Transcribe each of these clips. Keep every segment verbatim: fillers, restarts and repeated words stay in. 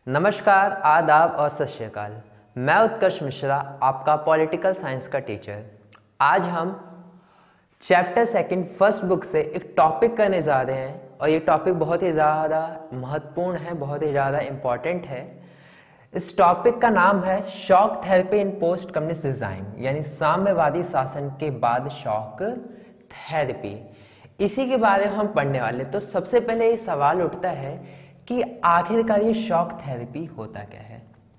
नमस्कार, आदाब और सत श्री अकाल। मैं उत्कर्ष मिश्रा, आपका पॉलिटिकल साइंस का टीचर। आज हम चैप्टर सेकंड फर्स्ट बुक से एक टॉपिक करने जा रहे हैं और ये टॉपिक बहुत ही ज़्यादा महत्वपूर्ण है, बहुत ही ज़्यादा इम्पॉर्टेंट है। इस टॉपिक का नाम है shock therapy in post communist design, यानी साम्यवादी शासन के बाद शॉक थेरेपी। इसी के बारे में हम पढ़ने वाले। तो सबसे पहले ये सवाल उठता है कि आखिरकार ये शॉक थेरेपी होता क्या है।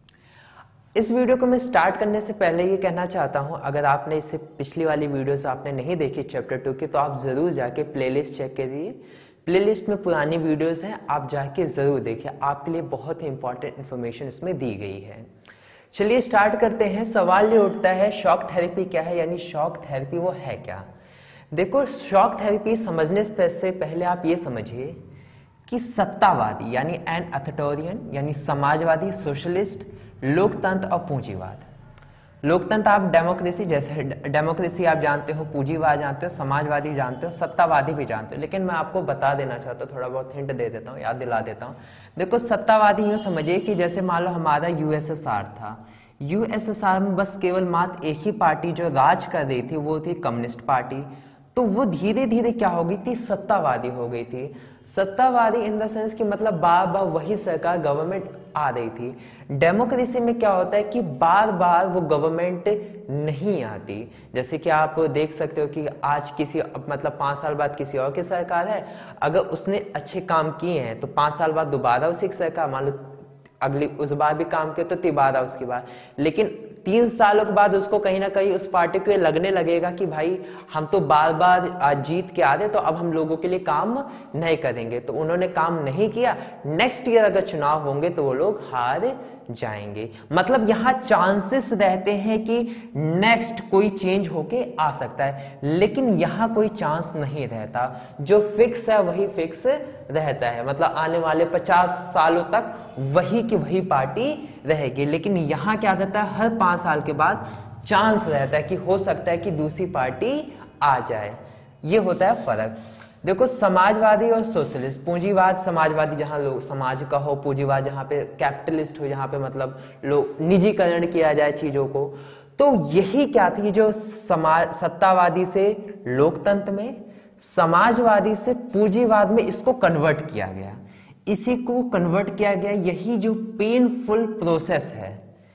इस वीडियो को मैं स्टार्ट करने से पहले ये कहना चाहता हूँ, अगर आपने इससे पिछली वाली वीडियोस आपने नहीं देखी चैप्टर टू की, तो आप ज़रूर जाके प्लेलिस्ट चेक करिए। प्लेलिस्ट में पुरानी वीडियोस हैं, आप जाके ज़रूर देखिए, आपके लिए बहुत ही इंपॉर्टेंट इन्फॉर्मेशन इसमें दी गई है। चलिए स्टार्ट करते हैं। सवाल ये उठता है शॉक थेरेपी क्या है, यानी शॉक थेरेपी वो है क्या। देखो, शॉक थेरेपी समझने से पहले आप ये समझिए कि सत्तावादी यानी एन अथॉरिटरियन यानी समाजवादी, सोशलिस्ट, लोकतंत्र और पूंजीवाद। लोकतंत्र आप डेमोक्रेसी, जैसे डेमोक्रेसी आप जानते हो, पूंजीवाद जानते हो, समाजवादी जानते हो, सत्तावादी भी जानते हो। लेकिन मैं आपको बता देना चाहता हूँ, थोड़ा बहुत हिंट दे देता हूँ, याद दिला देता हूँ। देखो, सत्तावादी यूँ समझिए कि जैसे मान लो हमारा यूएसएसआर था। यूएसएसआर में बस केवल मात्र एक ही पार्टी जो राज कर रही थी वो थी कम्युनिस्ट पार्टी। तो वो धीरे धीरे क्या हो गई थी, सत्तावादी हो गई थी। सत्तावादी इन द सेंस कि मतलब बार बार वही सरकार, गवर्नमेंट आ रही थी। डेमोक्रेसी में क्या होता है कि बार बार वो गवर्नमेंट नहीं आती। जैसे कि आप देख सकते हो कि आज किसी मतलब पाँच साल बाद किसी और की सरकार है, अगर उसने अच्छे काम किए हैं तो पाँच साल बाद दोबारा उसी की सरकार, मान लो अगली उस बार भी काम किया तो तिबारा उसकी बार। लेकिन तीन सालों के बाद उसको कहीं ना कहीं उस पार्टी को ये लगने लगेगा कि भाई हम तो बार बार जीत के आ रहे, तो अब हम लोगों के लिए काम नहीं करेंगे। तो उन्होंने काम नहीं किया, नेक्स्ट ईयर अगर चुनाव होंगे तो वो लोग हार जाएंगे। मतलब यहाँ चांसेस रहते हैं कि नेक्स्ट कोई चेंज होके आ सकता है, लेकिन यहाँ कोई चांस नहीं रहता। जो फिक्स है वही फिक्स रहता है। मतलब आने वाले पचास सालों तक वही की वही पार्टी रहेगी। लेकिन यहाँ क्या रहता है, हर पाँच साल के बाद चांस रहता है कि हो सकता है कि दूसरी पार्टी आ जाए। ये होता है फर्क। देखो, समाजवादी और सोशलिस्ट, पूंजीवाद समाजवादी जहाँ लोग समाज का हो, पूंजीवाद जहाँ पे कैपिटलिस्ट हो, जहाँ पे मतलब लोग निजीकरण किया जाए चीज़ों को। तो यही क्या थी, जो समाज सत्तावादी से लोकतंत्र में, समाजवादी से पूंजीवाद में इसको कन्वर्ट किया गया। इसी को कन्वर्ट किया गया, यही जो पेनफुल प्रोसेस है,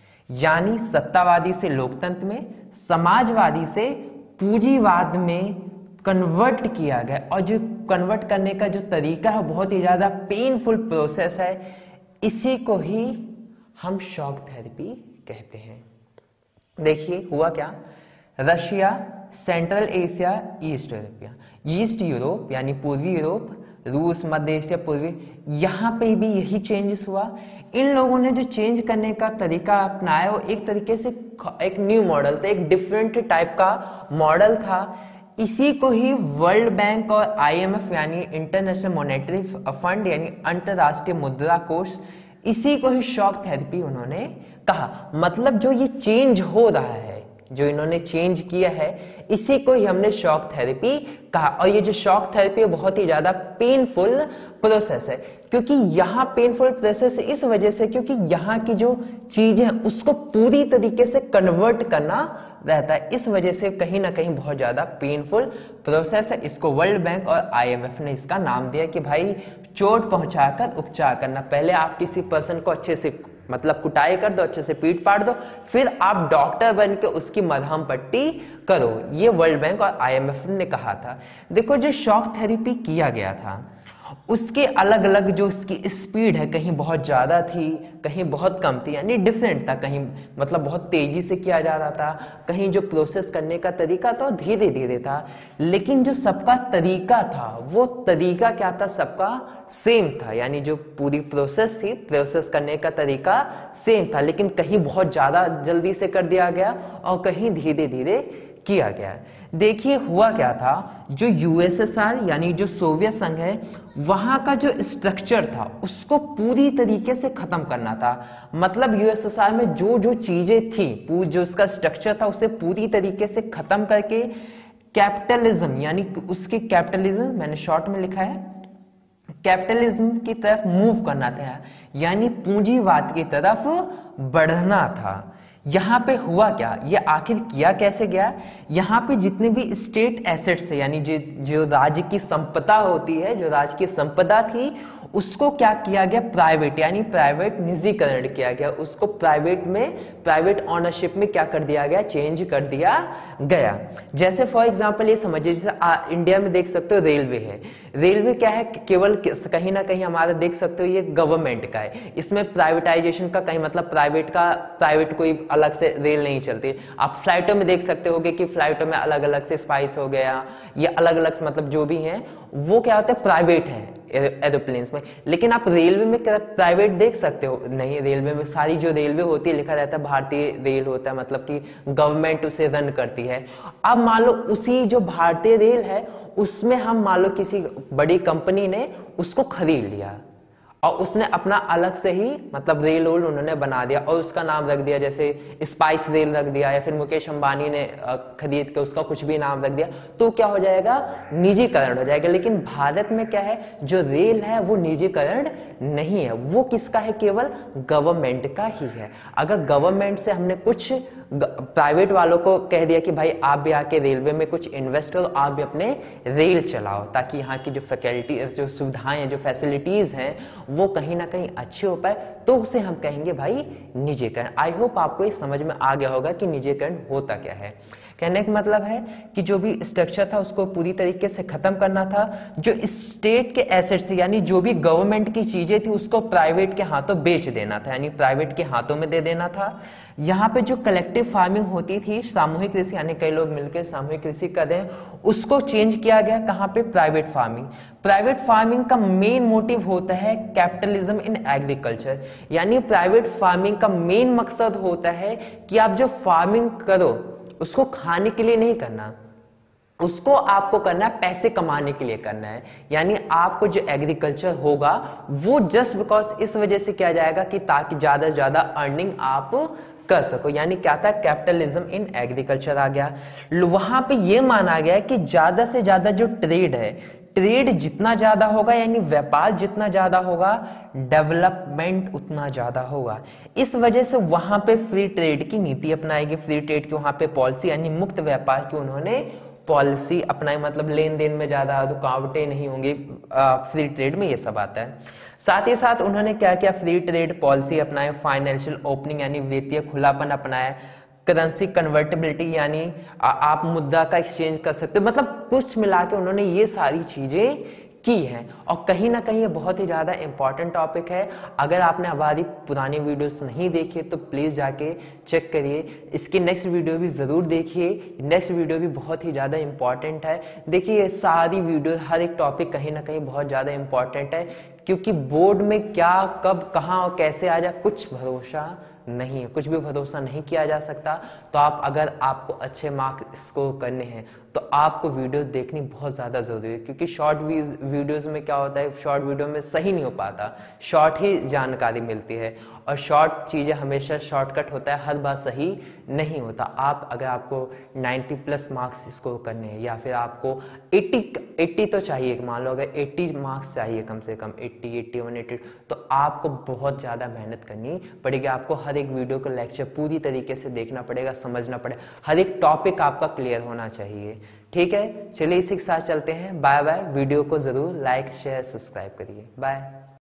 यानी सत्तावादी से लोकतंत्र में, समाजवादी से पूंजीवाद में कन्वर्ट किया गया। और जो कन्वर्ट करने का जो तरीका है बहुत ही ज़्यादा पेनफुल प्रोसेस है। इसी को ही हम शॉक थेरेपी कहते हैं। देखिए हुआ क्या, Russia, central Asia, east Europia, east Europe यानी पूर्वी यूरोप, रूस, मध्य एशिया, पूर्वी, यहाँ पे भी यही चेंजेस हुआ। इन लोगों ने जो चेंज करने का तरीका अपनाया वो एक तरीके से एक न्यू मॉडल था, एक डिफरेंट टाइप का मॉडल था। इसी को ही वर्ल्ड बैंक और आईएमएफ यानी इंटरनेशनल मॉनेटरी फंड यानी अंतरराष्ट्रीय मुद्रा कोष, इसी को ही शॉक थेरेपी उन्होंने कहा। मतलब जो ये चेंज हो रहा है, जो इन्होंने चेंज किया है, इसी को ही हमने शॉक थेरेपी कहा। और ये जो शॉक थेरेपी है बहुत ही ज्यादा पेनफुल प्रोसेस है। क्योंकि यहाँ पेनफुल प्रोसेस इस वजह से क्योंकि यहाँ की जो चीजें हैं उसको पूरी तरीके से कन्वर्ट करना रहता है। इस वजह से कहीं ना कहीं बहुत ज्यादा पेनफुल प्रोसेस है। इसको वर्ल्ड बैंक और आईएमएफ ने इसका नाम दिया कि भाई चोट पहुंचाकर उपचार करना। पहले आप किसी पर्सन को अच्छे से मतलब कुटाई कर दो, अच्छे से पीट पाट दो, फिर आप डॉक्टर बन के उसकी मरहम पट्टी करो। ये वर्ल्ड बैंक और आईएमएफ ने कहा था। देखो, जो शॉक थेरेपी किया गया था उसके अलग अलग जो उसकी स्पीड है, कहीं बहुत ज़्यादा थी, कहीं बहुत कम थी, यानी डिफरेंट था। कहीं मतलब बहुत तेज़ी से किया जा रहा था, कहीं जो प्रोसेस करने का तरीका था धीरे धीरे था। लेकिन जो सबका तरीका था वो तरीका क्या था, सबका सेम था। यानी जो पूरी प्रोसेस थी, प्रोसेस करने का तरीका सेम था, लेकिन कहीं बहुत ज़्यादा जल्दी से कर दिया गया और कहीं धीरे धीरे किया गया। देखिए हुआ क्या था, जो यूएसएसआर यानी जो सोवियत संघ है, वहां का जो स्ट्रक्चर था उसको पूरी तरीके से खत्म करना था। मतलब यूएसएसआर में जो जो चीजें थी, जो उसका स्ट्रक्चर था, उसे पूरी तरीके से खत्म करके कैपिटलिज्म यानी उसके कैपिटलिज्म, मैंने शॉर्ट में लिखा है कैपिटलिज्म की तरफ मूव करना था, यानी पूंजीवाद की तरफ बढ़ना था। यहाँ पे हुआ क्या, ये आखिर किया कैसे गया? यहाँ पे जितने भी स्टेट एसेट्स है, यानी जो जो राज्य की संपदा होती है, जो राज्य की संपदा थी, उसको क्या किया गया, प्राइवेट यानी प्राइवेट निजीकरण किया गया, उसको प्राइवेट में प्राइवेट ओनरशिप में क्या कर दिया गया, चेंज कर दिया गया। जैसे फॉर एग्जांपल ये समझिए, जैसे आ, इंडिया में देख सकते हो रेलवे है, रेलवे क्या है, केवल कहीं ना कहीं हमारा देख सकते हो ये गवर्नमेंट का है, इसमें प्राइवेटाइजेशन का कहीं मतलब प्राइवेट का प्राइवेट कोई अलग से रेल नहीं चलती। आप फ्लाइटों में देख सकते होगे कि फ्लाइटों में अलग अलग से स्पाइस हो गया, ये अलग अलग से मतलब जो भी हैं वो क्या होता है, प्राइवेट है एरोप्लेन्स में। लेकिन आप रेलवे में प्राइवेट देख सकते हो नहीं, रेलवे में सारी जो रेलवे होती है लिखा रहता है भारतीय रेल होता है, मतलब कि गवर्नमेंट उसे रन करती है। अब मान लो उसी जो भारतीय रेल है उसमें हम मान लो किसी बड़ी कंपनी ने उसको खरीद लिया और उसने अपना अलग से ही मतलब रेल रोल उन्होंने बना दिया और उसका नाम रख दिया, जैसे स्पाइस रेल रख दिया, या फिर मुकेश अंबानी ने खरीद के उसका कुछ भी नाम रख दिया, तो क्या हो जाएगा, निजीकरण हो जाएगा। लेकिन भारत में क्या है, जो रेल है वो निजीकरण नहीं है, वो किसका है, केवल गवर्नमेंट का ही है। अगर गवर्नमेंट से हमने कुछ प्राइवेट वालों को कह दिया कि भाई आप भी आके रेलवे में कुछ इन्वेस्ट करो, आप भी अपने रेल चलाओ, ताकि यहाँ की जो फैकल्टी जो सुविधाएं हैं, जो फैसिलिटीज हैं वो कहीं ना कहीं अच्छी हो पाए, तो उसे हम कहेंगे भाई निजीकरण। आई होप आपको ये समझ में आ गया होगा कि निजीकरण होता क्या है। कहने का मतलब है कि जो भी स्ट्रक्चर था उसको पूरी तरीके से खत्म करना था, जो स्टेट के एसेट्स थे यानी जो भी गवर्नमेंट की चीजें थी उसको प्राइवेट के हाथों बेच देना था, यानी प्राइवेट के हाथों में दे देना था। यहाँ पे जो कलेक्टिव फार्मिंग होती थी, सामूहिक कृषि यानी कई लोग मिलकर सामूहिक कृषि कर रहे हैं, उसको चेंज किया गया कहाँ पे, प्राइवेट फार्मिंग। प्राइवेट फार्मिंग का मेन मोटिव होता है कैपिटलिज्म इन एग्रीकल्चर, यानी प्राइवेट फार्मिंग का मेन मकसद होता है कि आप जो फार्मिंग करो उसको खाने के लिए नहीं करना, उसको आपको करना है पैसे कमाने के लिए करना है। यानी आपको जो एग्रीकल्चर होगा वो जस्ट बिकॉज इस वजह से किया जाएगा कि ताकि ज्यादा से ज्यादा अर्निंग आप कर सको, यानी क्या था, कैपिटलिज्म इन एग्रीकल्चर आ गया। वहां पे ये माना गया कि ज्यादा से ज्यादा जो ट्रेड है, ट्रेड जितना ज्यादा होगा यानी व्यापार जितना ज्यादा होगा, डेवलपमेंट उतना ज्यादा होगा। इस वजह से वहां पे फ्री ट्रेड की नीति अपनाएगी, फ्री ट्रेड की वहां पे पॉलिसी यानी मुक्त व्यापार की उन्होंने पॉलिसी अपनाई, मतलब लेन देन में ज्यादा रुकावटें नहीं होंगी फ्री ट्रेड में, ये सब आता है। साथ ही साथ उन्होंने क्या किया, फ्री ट्रेड पॉलिसी अपनाए, फाइनेंशियल ओपनिंग यानी वित्तीय खुलापन अपनाया, करेंसी कन्वर्टेबिलिटी यानी आप मुद्रा का एक्सचेंज कर सकते हो, मतलब कुछ मिला के उन्होंने ये सारी चीजें की है। और कहीं ना कहीं ये बहुत ही ज़्यादा इंपॉर्टेंट टॉपिक है। अगर आपने हमारी पुरानी वीडियोस नहीं देखी तो प्लीज़ जाके चेक करिए, इसकी नेक्स्ट वीडियो भी ज़रूर देखिए, नेक्स्ट वीडियो भी बहुत ही ज़्यादा इंपॉर्टेंट है। देखिए सारी वीडियो, हर एक टॉपिक कहीं ना कहीं बहुत ज़्यादा इंपॉर्टेंट है, क्योंकि बोर्ड में क्या कब कहाँ और कैसे आ जाए कुछ भरोसा नहीं है, कुछ भी भरोसा नहीं किया जा सकता। तो आप अगर आपको अच्छे मार्क्स स्कोर करने हैं तो आपको वीडियो देखनी बहुत ज़्यादा ज़रूरी है, क्योंकि शॉर्ट वीडियोस में क्या होता है, शॉर्ट वीडियो में सही नहीं हो पाता, शॉर्ट ही जानकारी मिलती है और शॉर्ट चीज़ें हमेशा शॉर्टकट होता है, हर बात सही नहीं होता। आप अगर आपको नब्बे प्लस मार्क्स स्कोर करने हैं या फिर आपको अस्सी अस्सी तो चाहिए, मान लो अगर अस्सी मार्क्स चाहिए कम से कम अस्सी, इक्यासी, अस्सी, तो आपको बहुत ज़्यादा मेहनत करनी पड़ेगी। आपको हर एक वीडियो का लेक्चर पूरी तरीके से देखना पड़ेगा, समझना पड़ेगा, हर एक टॉपिक आपका क्लियर होना चाहिए। ठीक है, चलिए इसी के साथ चलते हैं। Bye bye. वीडियो को ज़रूर लाइक शेयर सब्सक्राइब करिए। बाय।